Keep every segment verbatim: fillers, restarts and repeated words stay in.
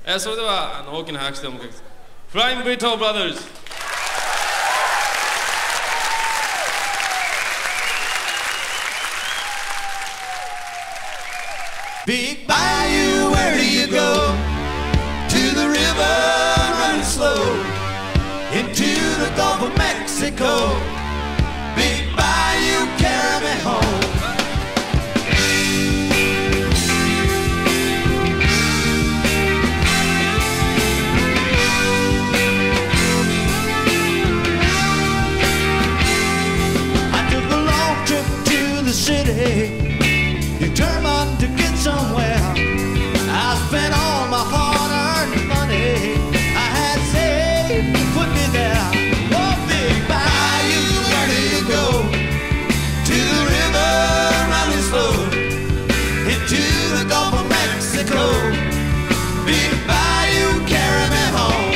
えー、それではあの大きな拍手でお迎えください。フライング・ブリトー・ブラザーズ。 Big bayou, where do you go? To the river, running slow into the Gulf of Mexico. Big bayou, carry me home. I took a long trip to the city, determined to get somewhere. I spent all my hard-earned money I had saved to put me there. Oh, big bayou, where do you go? To the river, running slow into the Gulf of Mexico. Big bayou, carry me home.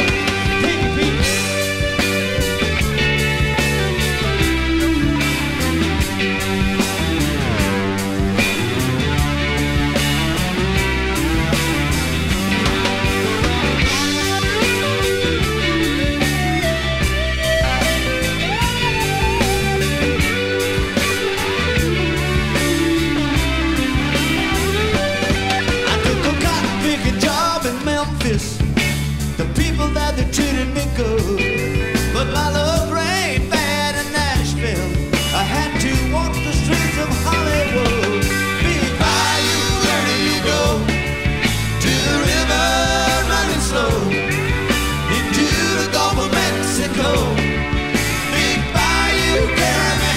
The people that they treated me good, but my love rained bad in Nashville. I had to walk the streets of Hollywood. Big bayou, where do you go? To the river, running slow into the Gulf of Mexico. Big bayou, carry me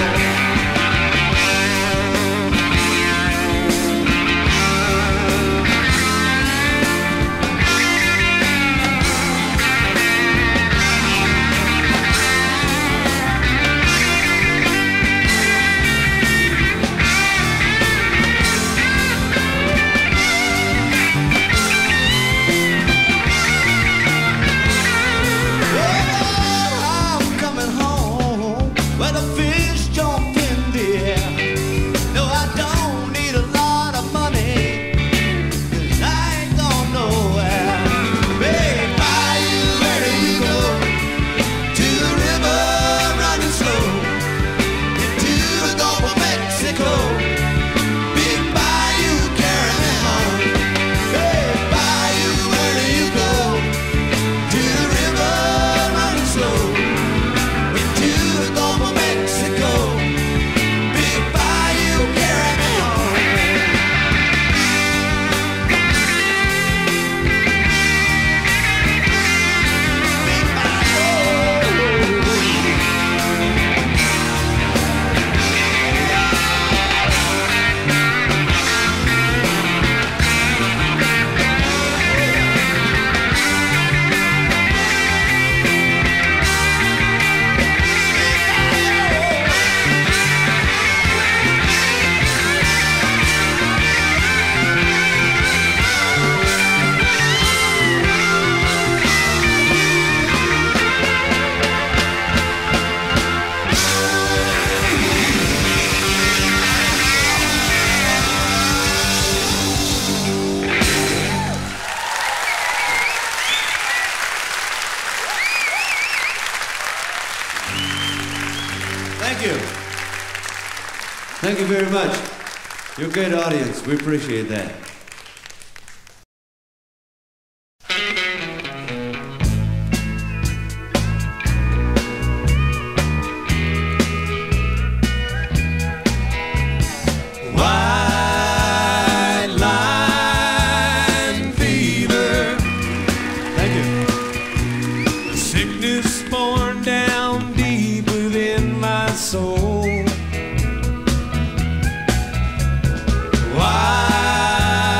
Thank you very much. You're a great audience. We appreciate that. White line fever. Thank you. Sickness born down deep within my soul. White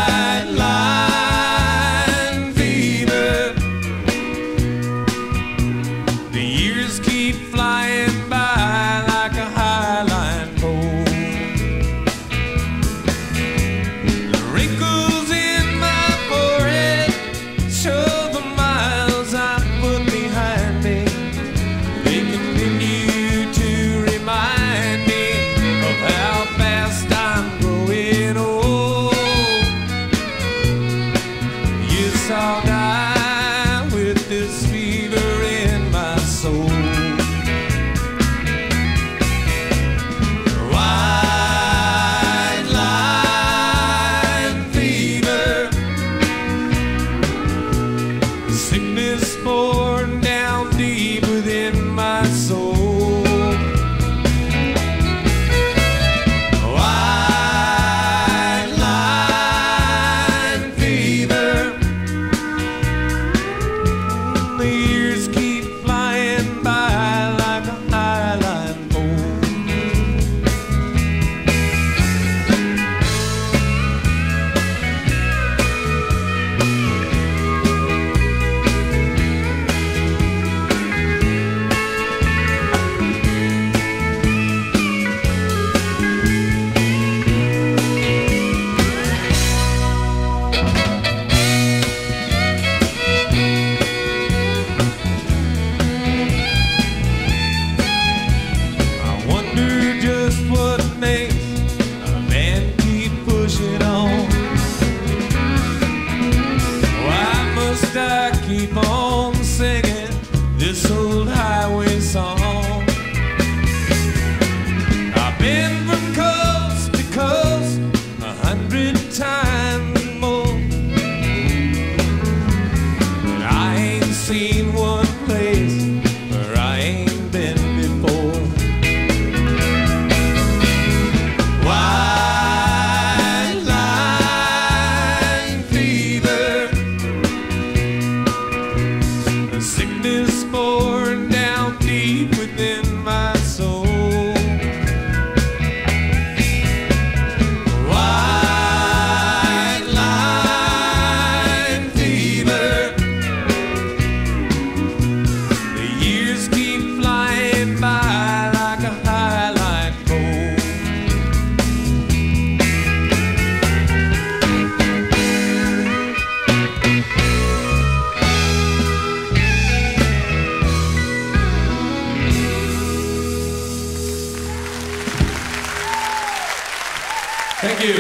Thank you.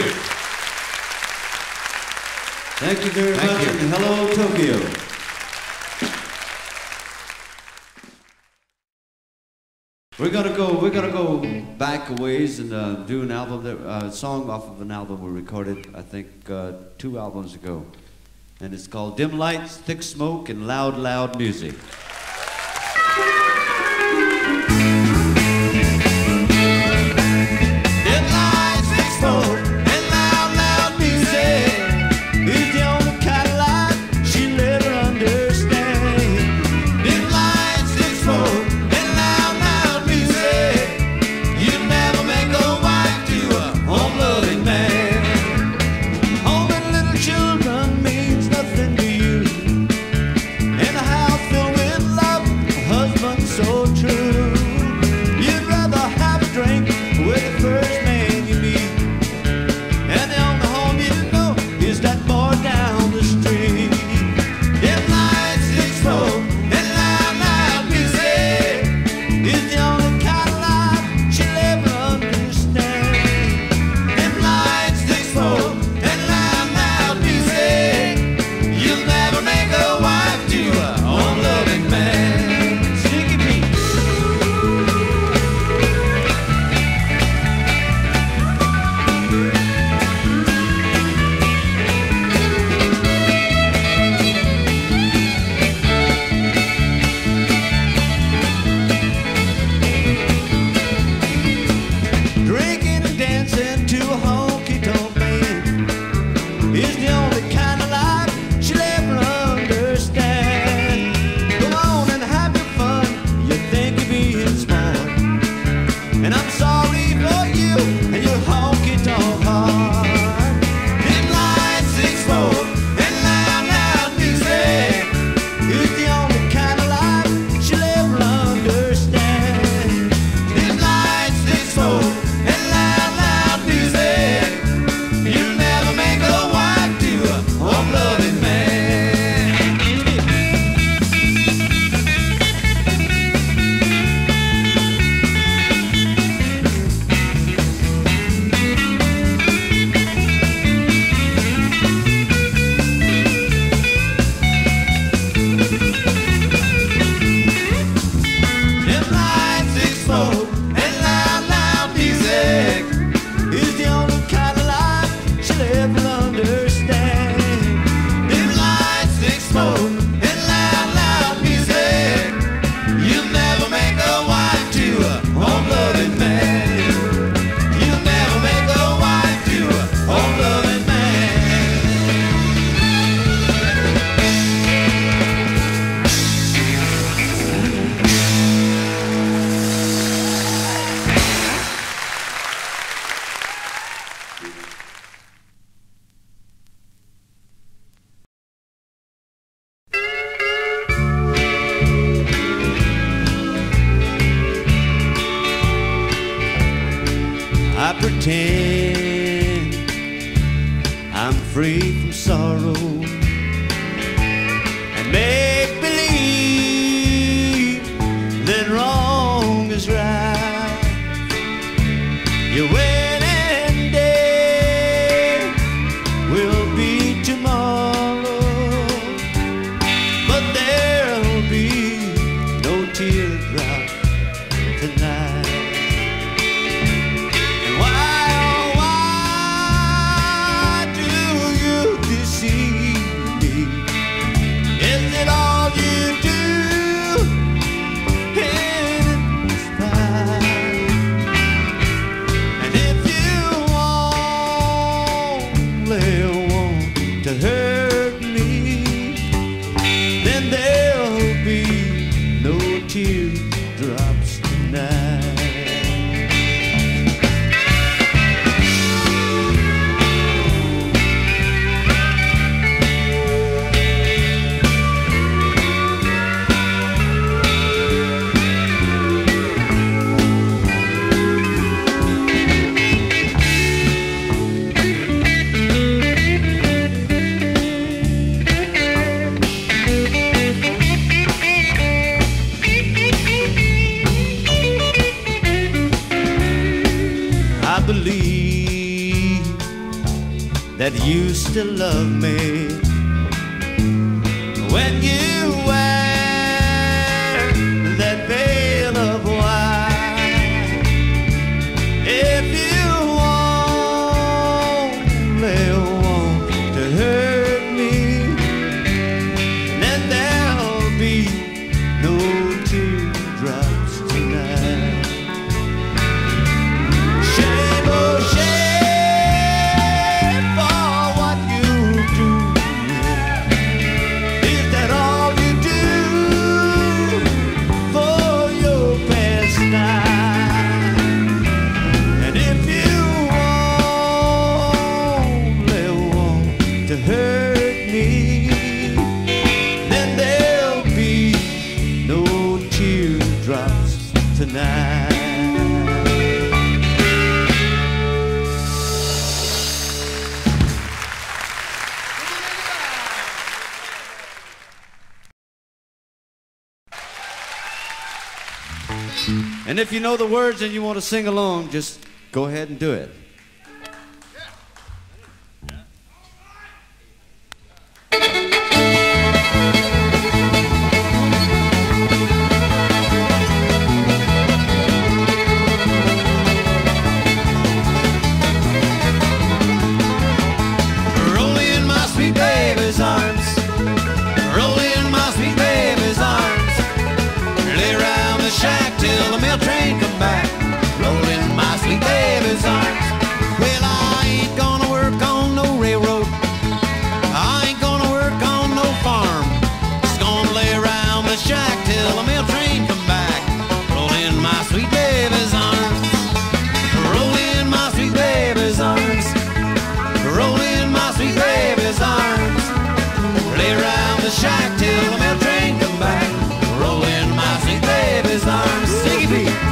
Thank you very Thank much, you. and hello, Tokyo. We're gonna go. We're gonna go back a ways and uh, do an album, that, uh, song off of an album we recorded, I think, uh, two albums ago, and it's called "Dim Lights, Thick Smoke, and Loud, Loud Music." Dim lights, thick smoke, and loud, loud music is the only kind of life she'll ever understand. Dim lights, thick smoke, and loud, loud music, you'll never make a wife to a home-loving man. Home and little children means nothing to you, and a house filled with love, a husband so true. You'd rather have a drink with the first man you meet, and the only home you know is that bar down the street. Dim lights, thick smoke, and loud, loud music is the only kind of life she'll ever understand. Dim lights, thick smoke, and loud, loud music, you'll never make a wife to a home-loving man. Sticky Pete. Drinking and dancing to a honky-tonk band is the only kind of life she'll ever understand. Go on and have your fun, you think you're being smart, and I'm sorry for you and your honky-tonk heart. Dim lights, thick smoke, and loud, loud music is the only kind of life she'll ever understand. Dim lights, thick smoke, and loud, loud music, you'll never make a wife to a home-loving man. Dim lights, thick smoke, and loud, loud music is the only kind of life she'll ever understand. Dim lights, thick smoke, and loud, loud music, you'll never make a wife to a home-loving man. You'll never make a wife to a home-loving man. I pretend I'm free from sorrow and make believe that wrong is right. Your wedding day will be tomorrow, but there'll be no teardrop tonight. And why, oh, why do you that used to love me. When you wear that veil of white, if you only want to hurt me, then there'll be no teardrops tonight. Shame, oh shame for what you do. Is that all you do for your pastime? And if you only want to hurt me, then there'll be no teardrops tonight. And if you know the words and you want to sing along, just go ahead and do it. Roll in my sweet baby's arms. Roll in my sweet baby's arms. Lay around the shack till the mail train come back. Roll in my sweet baby's arms. Well, I ain't gonna work on no railroad. I ain't gonna work on no farm. Just gonna lay around the shack till the mail train come back. Roll in my sweet baby's arms. Roll in my sweet baby's arms. Roll in my sweet baby's arms. Lay around the shack till the mail train come back. Roll in my sweet baby's arms. Sing it, Pete.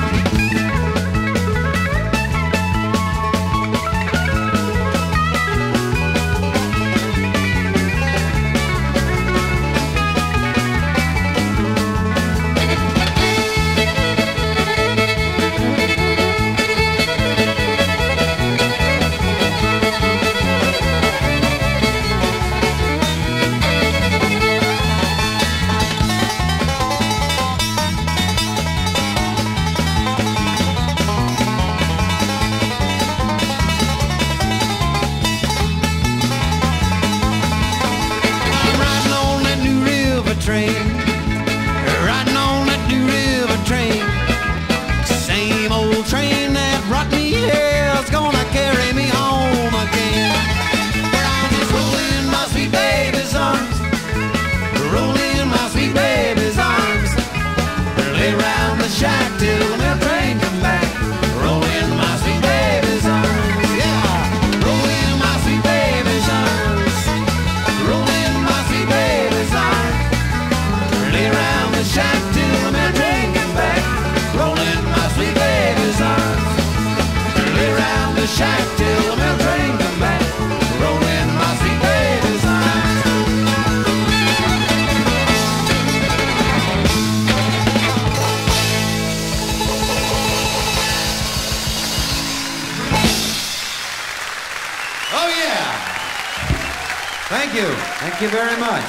I'm riding on that New River train. Riding on that New River train. Same old train that brought me here is gonna carry me home again. Where I'm just rolling my sweet baby's arms. Rolling my sweet baby's arms. Lay round the shack till the mail train come back. Rolling my sweet baby's arms. Yeah. Rolling my sweet baby's arms. Rolling my sweet baby's arms. Lay round the shack till the mail train come back. Rolling my sweet baby's arms. Lay round the shack till the mail train come back. Rolling my sweet baby's arms. Oh, yeah. Thank you. Thank you very much.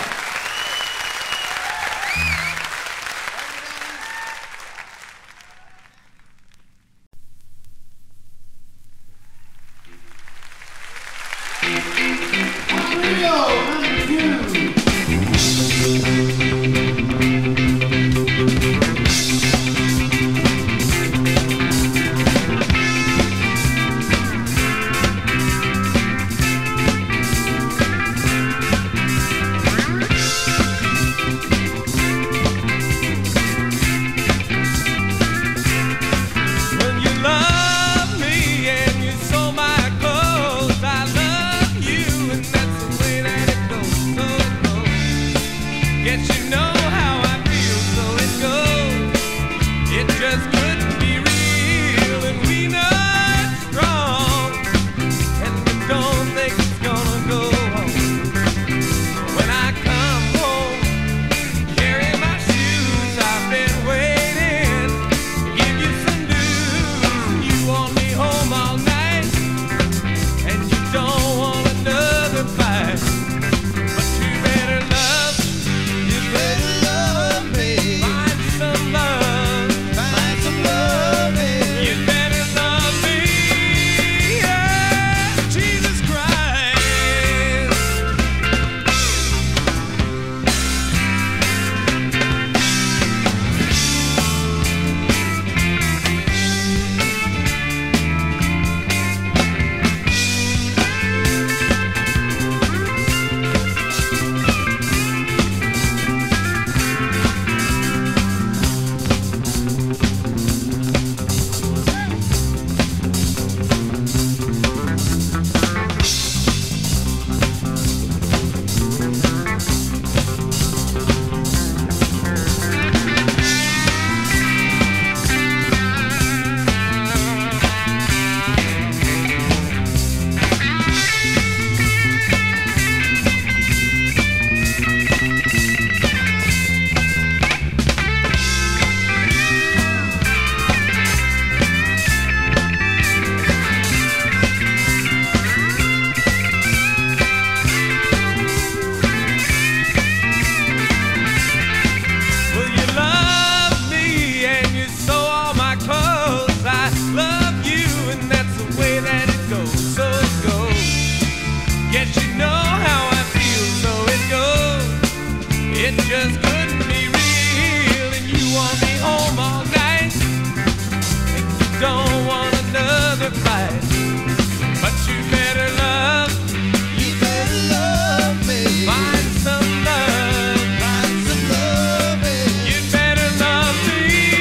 Yet you know how I feel, so it goes. It just couldn't be real. And you want me home all night, and you don't want another fight. But you better love, You better love me. find some love. Find some love, baby. You better love me,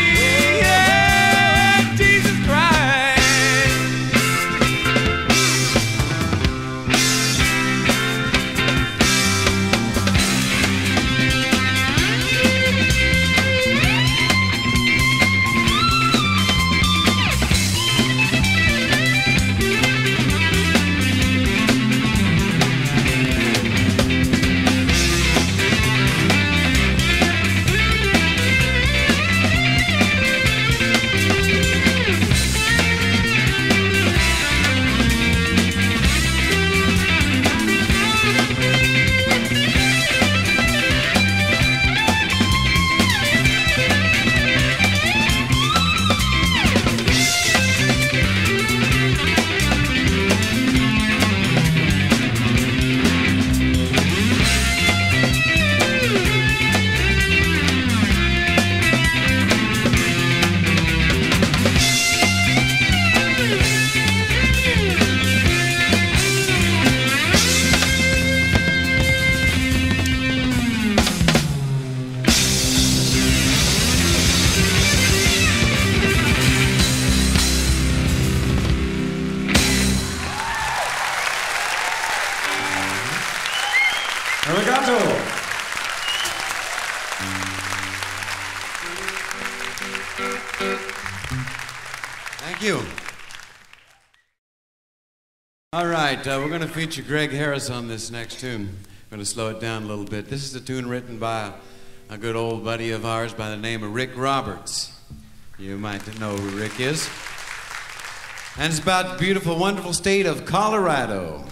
yeah, Jesus Christ. Arigato. Thank you. All right, uh, we're going to feature Greg Harris on this next tune. I'm going to slow it down a little bit. This is a tune written by a, a good old buddy of ours by the name of Rick Roberts. You might know who Rick is. And it's about the beautiful, wonderful state of Colorado.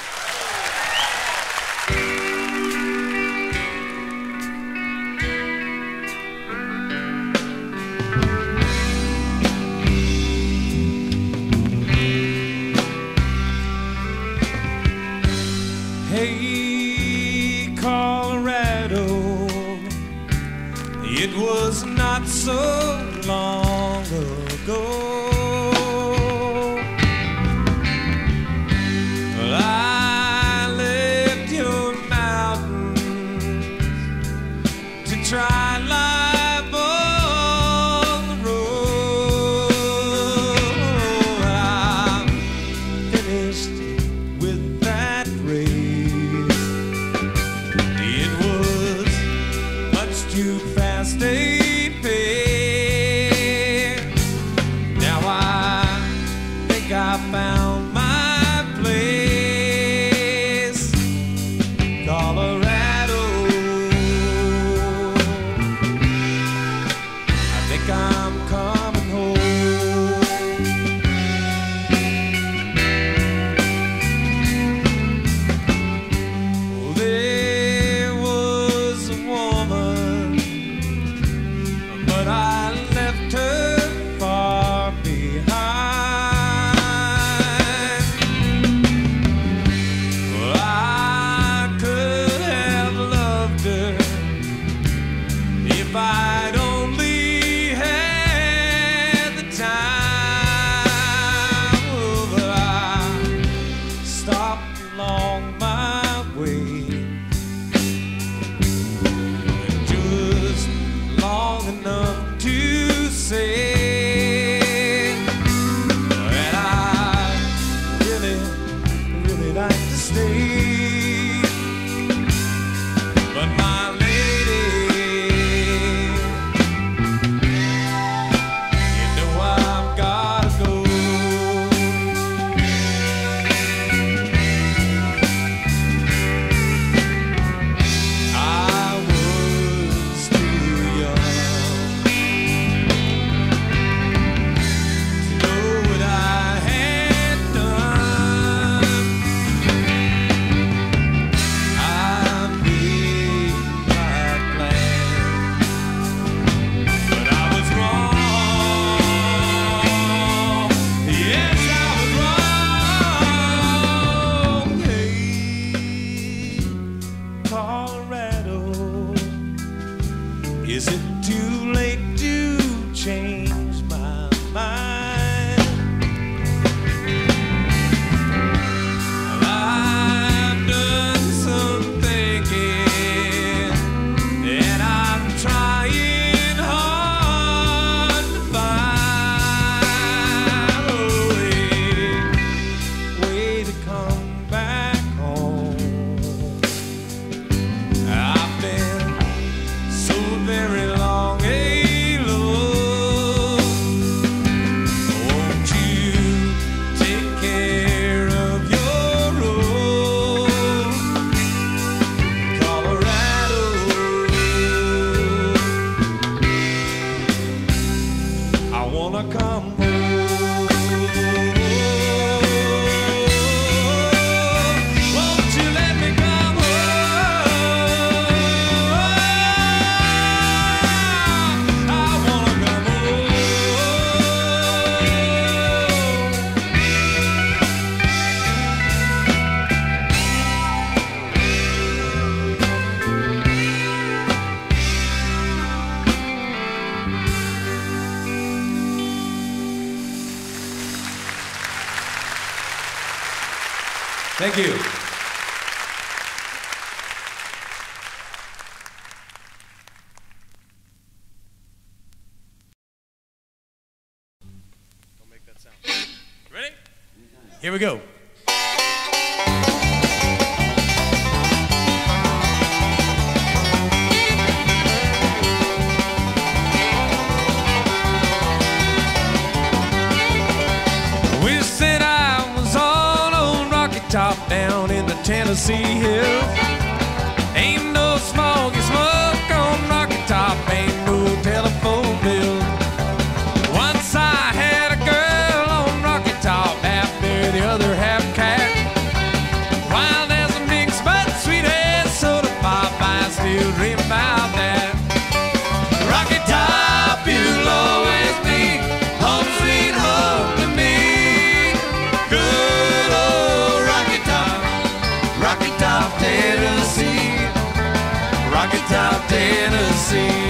Hey, Colorado, it was not so long ago. Well, I left your mountains to try life on the road. I'm finished with that race. It was much too fast a pace. Now I think I found my place, Colorado. I think I'm coming home. There was a woman, but I left her far behind. Well, I could have loved her if I'd only had the time. Oh, but I stopped along my way just long enough to say that I really, really like to stay. But my lady, you know I've gotta go. I was too young to know what I had done. me come back home. I've been so very long alone. Won't you take care of your own Colorado? I wanna come home. Won't you let me come home? I wanna come home. Thank you. Don't make that sound. Ready? Here we go. Wish that I was on old Rocky Top down in the Tennessee hills. Ain't no smoky smoke on Rocky Top, ain't no telephone bill. Once I had a girl on Rocky Top, half bear, the other half cat. Wild as a mix, but sweet as soda pop, I still dream about that. Rocky Top, you'll always be home sweet home to me. Good old Rocky Top, Rocky Top, Tennessee. Rocky Top, Tennessee.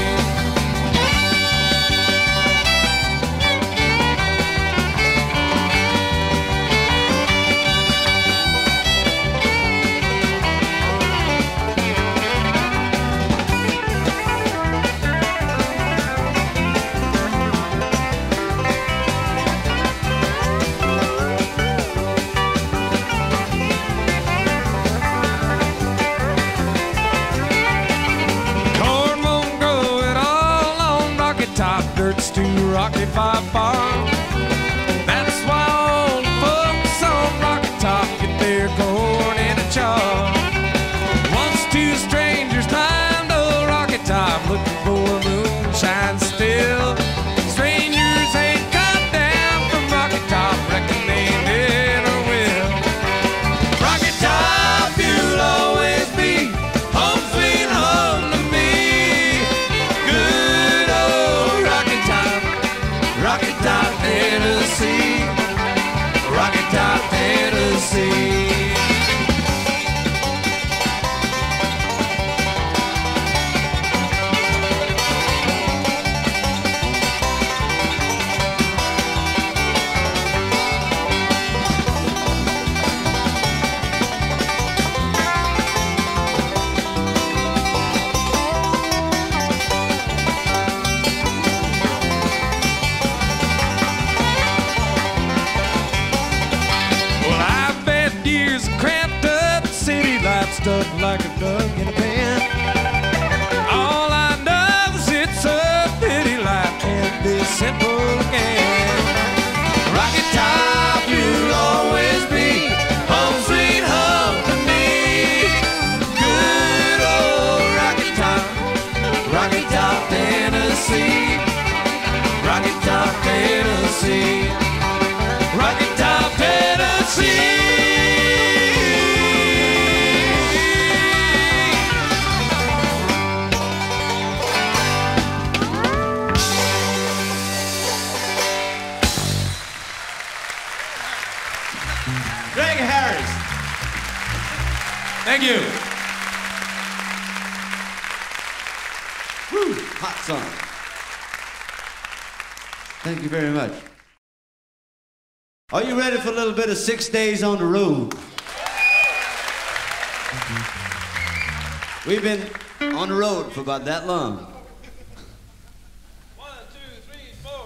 Corn won't grow at all on Rocky Top, dirt's too rocky by far. That's why all the folks on Rocky Top get their corn in a jar. Once two strangers climbed old Rocky Top looking for moonshine still. Strangers ain't cut down from Rocky Top, reckon they never will. Rocky Top, you'll always be home sweet home to me. Good old Rocky Top, Rocky Top, Tennessee. Rocky Top, Tennessee. Well, I've had years of cramped up city life, stuck like a dog in a pan. All I know is it's a pity life can't be simple again. Rocky Top, you'll always be home sweet home to me. Good old Rocky Top, Rocky Top, Tennessee. Rocky Top, Tennessee. Rocky Top, Tennessee. Greg Harris. Thank you. Woo, hot song. Thank you very much. Are you ready for a little bit of Six Days on the Road? We've been on the road for about that long. One, two, three, four.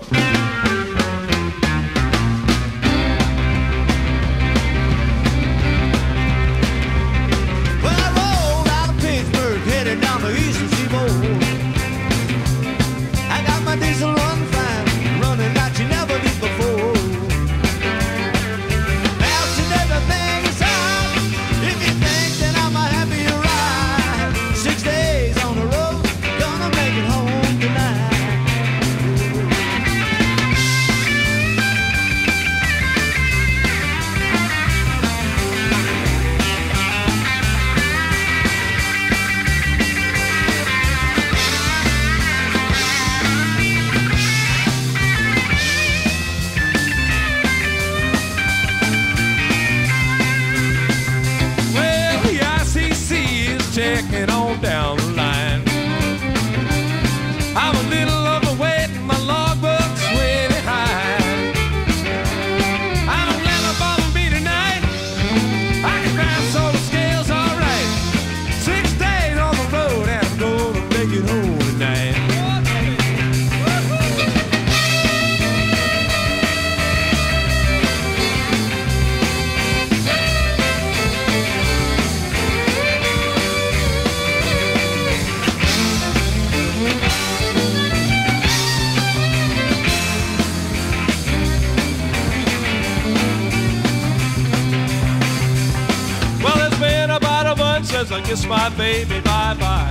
kiss my baby bye-bye.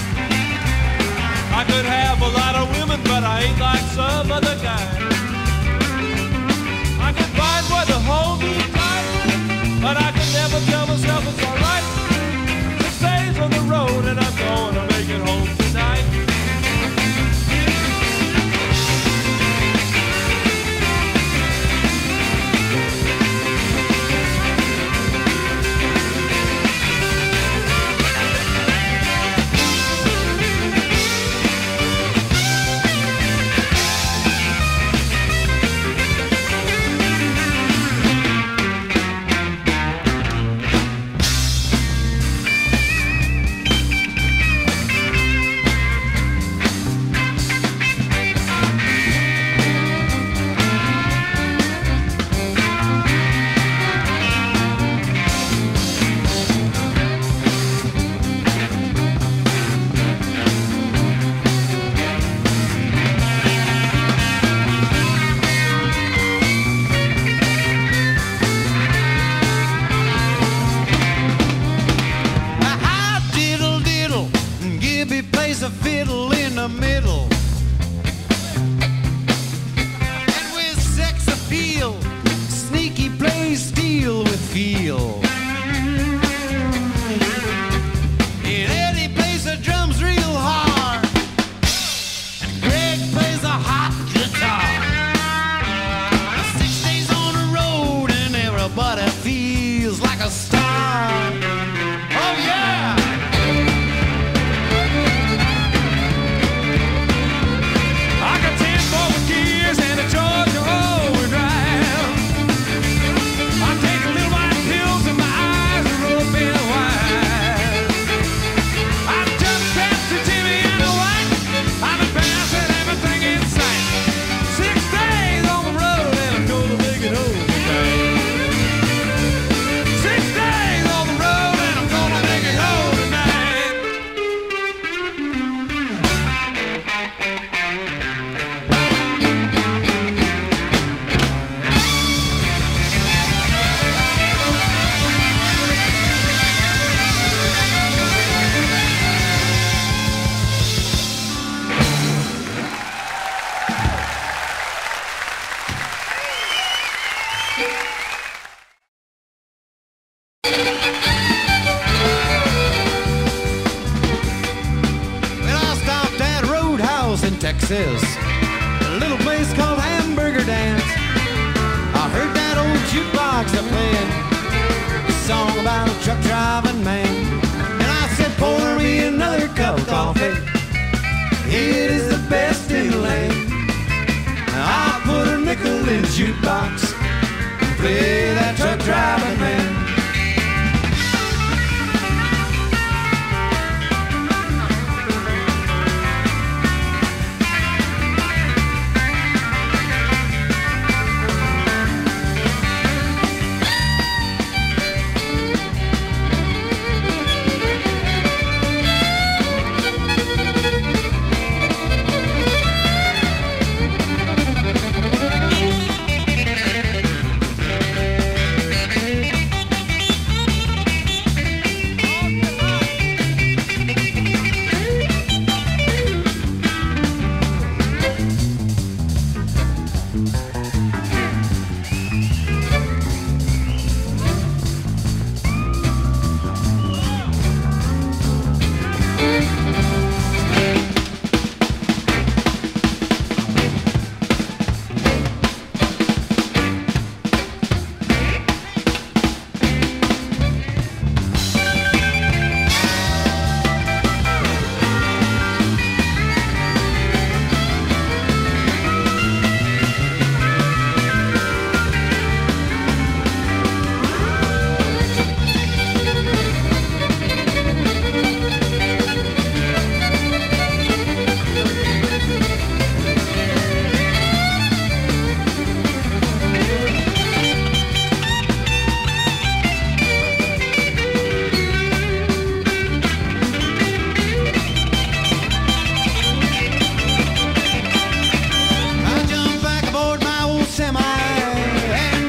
I could have a lot of women, but I ain't like some other guy. I can find what to hold me tight, but I can never tell myself it's alright. Six days on the road and I'm gonna make it home tonight. A fiddle in the middle, and with sex appeal, sneaky plays steel with feel. And Eddie plays the drums real hard, and Greg plays a hot guitar. Six days on the road and everybody feels like a star. Oh yeah! Texas, a little place called Hamburger Dance. I heard that old jukebox a playing a song about a truck driving man, and I said, pour me another cup of coffee. It is the best in the land. I put a nickel in the jukebox, play that truck driving man.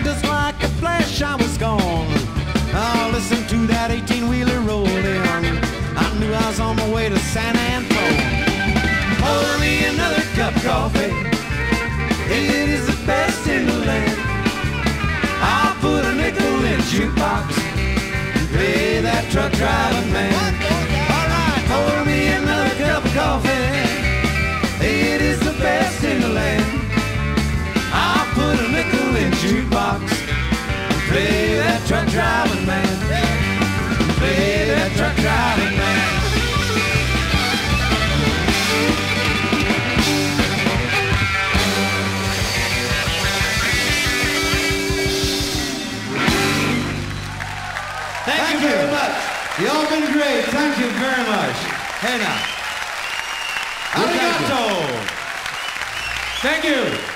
eighteen-wheeler rolling. It is the best in the land. I'll put a nickel in the jukebox and play that truck driving man. Alright, pour me another cup of coffee. It is the best in the land. I'll put a nickel in the jukebox and play that truck driving man. Play that truck driving man. Thank, Thank you you. very much. You all been great. Thank you very much. Hey now. Arigato. Thank you.